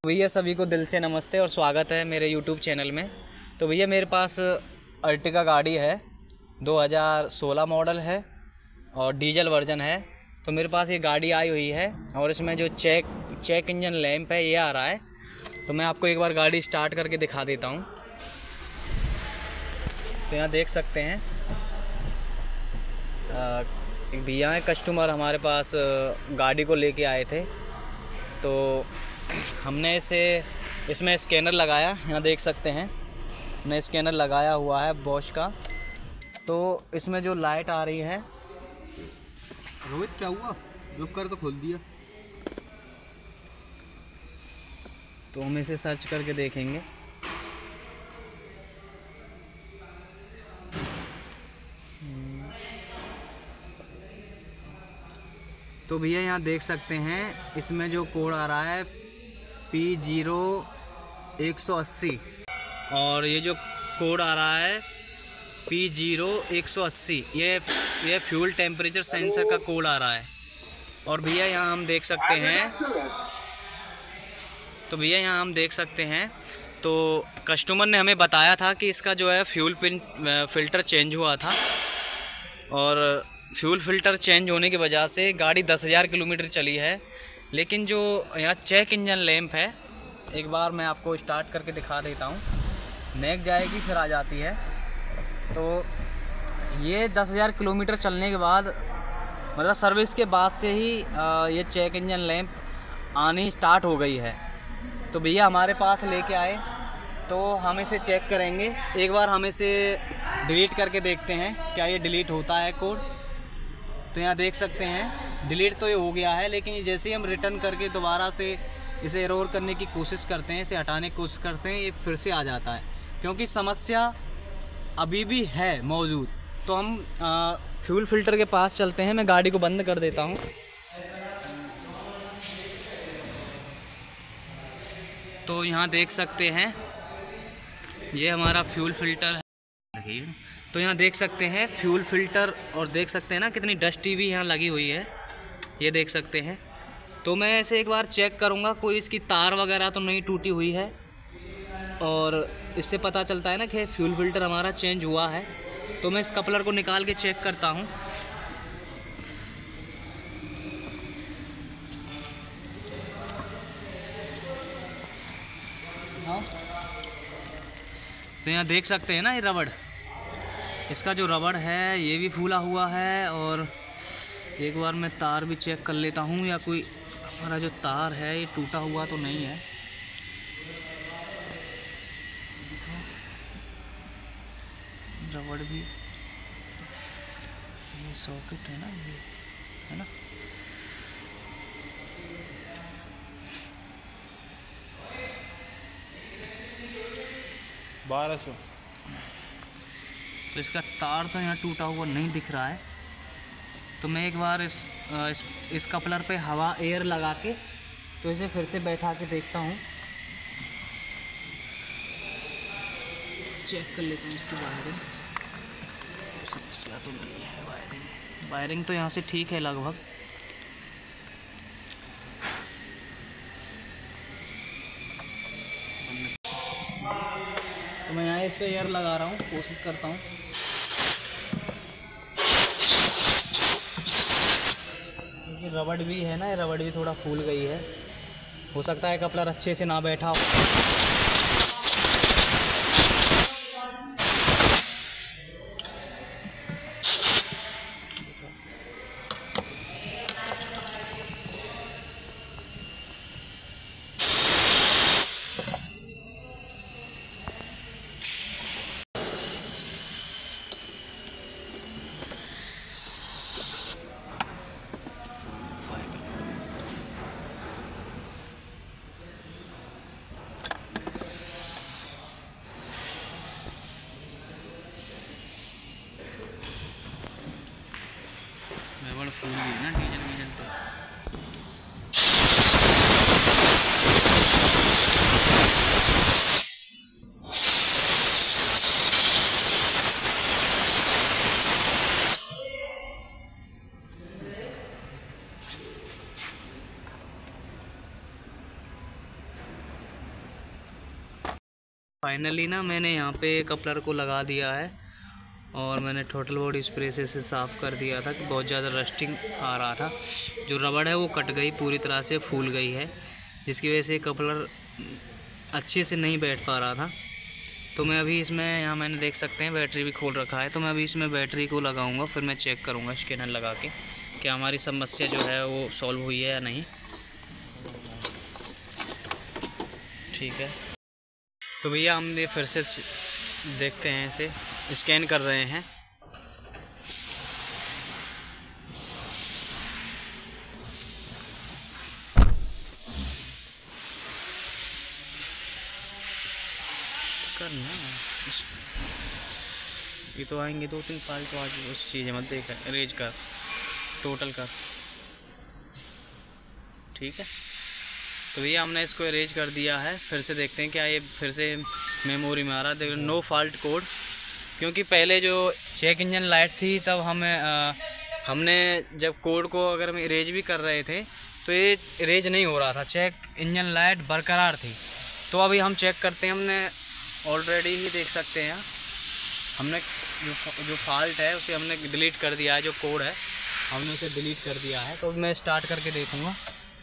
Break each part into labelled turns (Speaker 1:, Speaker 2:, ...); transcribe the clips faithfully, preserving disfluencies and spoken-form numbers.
Speaker 1: भैया सभी को दिल से नमस्ते और स्वागत है मेरे यूट्यूब चैनल में। तो भैया मेरे पास अर्टिगा गाड़ी है, दो हज़ार सोलह मॉडल है और डीजल वर्जन है। तो मेरे पास ये गाड़ी आई हुई है और इसमें जो चेक चेक इंजन लैंप है ये आ रहा है। तो मैं आपको एक बार गाड़ी स्टार्ट करके दिखा देता हूँ। तो यहाँ देख सकते हैं एक भैया है कस्टमर हमारे पास गाड़ी को लेके आए थे। तो हमने इसे इसमें स्कैनर लगाया, यहाँ देख सकते हैं हमने स्कैनर लगाया हुआ है बॉश का। तो इसमें जो लाइट आ रही है,
Speaker 2: रोहित क्या हुआ? लुक कर तो खोल दिया।
Speaker 1: तो हम इसे सर्च करके देखेंगे। तो भैया यहाँ देख सकते हैं इसमें जो कोड आ रहा है पी जीरो एक सौ अस्सी और ये जो कोड आ रहा है पी जीरो एक सौ अस्सी, ये ये फ्यूल टेम्परेचर सेंसर का कोड आ रहा है। और भैया यहाँ हम देख सकते हैं तो भैया यहाँ हम देख सकते हैं तो कस्टमर ने हमें बताया था कि इसका जो है फ्यूल पिन फ़िल्टर चेंज हुआ था और फ्यूल फ़िल्टर चेंज होने की वजह से गाड़ी दस हज़ार किलोमीटर चली है। लेकिन जो यहाँ चेक इंजन लैंप है, एक बार मैं आपको स्टार्ट करके दिखा देता हूँ। नेक जाएगी फिर आ जाती है। तो ये दस हज़ार किलोमीटर चलने के बाद मतलब सर्विस के बाद से ही ये चेक इंजन लैंप आनी स्टार्ट हो गई है। तो भैया हमारे पास लेके आए तो हम इसे चेक करेंगे। एक बार हम इसे डिलीट करके देखते हैं क्या ये डिलीट होता है कोड। तो यहाँ देख सकते हैं डिलीट तो ये हो गया है, लेकिन जैसे ही हम रिटर्न करके दोबारा से इसे एरर करने की कोशिश करते हैं, इसे हटाने की कोशिश करते हैं, ये फिर से आ जाता है क्योंकि समस्या अभी भी है मौजूद। तो हम आ, फ्यूल फ़िल्टर के पास चलते हैं। मैं गाड़ी को बंद कर देता हूँ। तो यहाँ देख सकते हैं ये हमारा फ्यूल फ़िल्टर है। तो यहाँ देख सकते हैं फ्यूल फ़िल्टर और देख सकते हैं ना कितनी डस्टी भी यहाँ लगी हुई है, ये देख सकते हैं। तो मैं ऐसे एक बार चेक करूँगा कोई इसकी तार वगैरह तो नहीं टूटी हुई है और इससे पता चलता है ना कि फ्यूल फ़िल्टर हमारा चेंज हुआ है। तो मैं इस कपलर को निकाल के चेक करता हूँ। तो यहाँ देख सकते हैं ना ये रबड़, इसका जो रबड़ है ये भी फूला हुआ है। और एक बार मैं तार भी चेक कर लेता हूँ या कोई हमारा जो तार है ये टूटा हुआ तो नहीं है। रबड़ भी, ये सॉकेट है ना, ये है ना।
Speaker 2: बारह सौ।
Speaker 1: तो इसका तार तो यहाँ टूटा हुआ नहीं दिख रहा है। तो मैं एक बार इस इस, इस कपलर पे हवा एयर लगा के तो इसे फिर से बैठा के देखता हूँ, चेक कर लेते हैं इसकी वायरिंग। समस्या तो नहीं है वायरिंग वायरिंग तो यहाँ से ठीक है लगभग। तो मैं यहाँ इस पे एयर लगा रहा हूँ, कोशिश करता हूँ। क्योंकि रबड़ भी है ना, रबड़ भी थोड़ा फूल गई है, हो सकता है कपलर अच्छे से ना बैठा हो। फाइनली ना मैंने यहाँ पे कपलर को लगा दिया है और मैंने टोटल बॉडी स्प्रे से इसे साफ़ कर दिया था कि बहुत ज़्यादा रस्टिंग आ रहा था। जो रबड़ है वो कट गई, पूरी तरह से फूल गई है, जिसकी वजह से कपलर अच्छे से नहीं बैठ पा रहा था। तो मैं अभी इसमें, यहाँ मैंने देख सकते हैं बैटरी भी खोल रखा है, तो मैं अभी इसमें बैटरी को लगाऊंगा, फिर मैं चेक करूंगा स्कैनर लगा के कि हमारी समस्या जो है वो सॉल्व हुई है या नहीं। ठीक है, तो भैया हमने फिर से देखते हैं, इसे स्कैन कर रहे हैं। करना ये तो आएंगे दो तीन पाल, तो आज उस चीज़ मत देख रेज कर टोटल कर। ठीक है, तो भैया हमने इसको अरेंज कर दिया है। फिर से देखते हैं क्या ये फिर से मेमोरी में आ रहा है। देखो नो फॉल्ट कोड, क्योंकि पहले जो चेक इंजन लाइट थी तब हमें आ, हमने जब कोड को अगर हम इरेज भी कर रहे थे तो ये इरेज नहीं हो रहा था, चेक इंजन लाइट बरकरार थी। तो अभी हम चेक करते हैं, हमने ऑलरेडी ही देख सकते हैं हमने जो जो फॉल्ट है उसे हमने डिलीट कर दिया है, जो कोड है हमने उसे डिलीट कर दिया है। तो मैं स्टार्ट करके देखूँगा।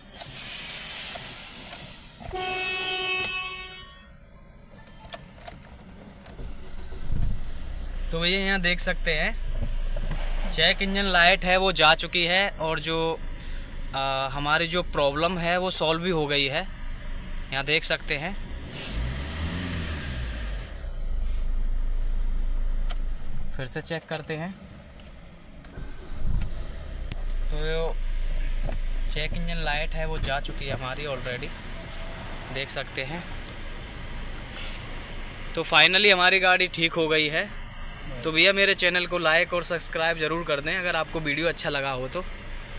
Speaker 1: तो भैया यहाँ देख सकते हैं चेक इंजन लाइट है वो जा चुकी है और जो आ, हमारी जो प्रॉब्लम है वो सॉल्व भी हो गई है, यहाँ देख सकते हैं। फिर से चेक करते हैं, तो चेक इंजन लाइट है वो जा चुकी है हमारी ऑलरेडी, देख सकते हैं। तो फाइनली हमारी गाड़ी ठीक हो गई है। तो भैया मेरे चैनल को लाइक और सब्सक्राइब ज़रूर कर दें अगर आपको वीडियो अच्छा लगा हो तो।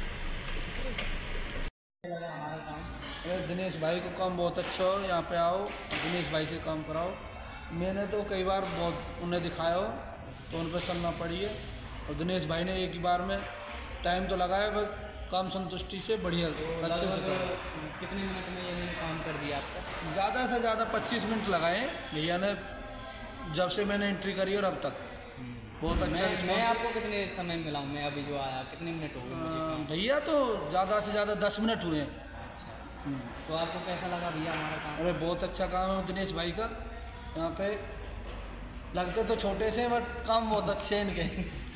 Speaker 2: दिनेश भाई को काम बहुत अच्छा हो, यहाँ पे आओ दिनेश भाई से काम कराओ। मैंने तो कई बार बहुत उन्हें दिखाया हो तो उन पर चलना पड़ी है, और दिनेश भाई ने एक ही बार में टाइम तो लगाया, बस काम संतुष्टि से बढ़िया अच्छे से करो।
Speaker 1: कितने मिनट में ये काम कर दिया आपका?
Speaker 2: ज़्यादा से ज़्यादा पच्चीस मिनट लगाए भैया ने, जब से मैंने एंट्री करी और अब तक बहुत अच्छा
Speaker 1: मैं,
Speaker 2: रिस्पॉन्स।
Speaker 1: मैं आपको कितने समय में मिला हूँ? मैं अभी जो आया कितने मिनट हो गए?
Speaker 2: भैया तो ज़्यादा से ज़्यादा दस मिनट हुए हैं।
Speaker 1: तो आपको कैसा लगा भैया हमारा काम?
Speaker 2: अरे बहुत अच्छा काम है दिनेश भाई का। यहाँ पे लगते तो छोटे से बट काम बहुत अच्छे हैं इनके।